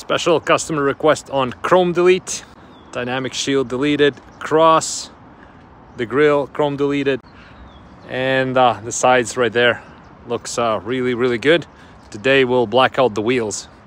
Special customer request on chrome delete. Dynamic shield deleted, cross, the grille chrome deleted, and the sides right there looks really good. Today we'll black out the wheels.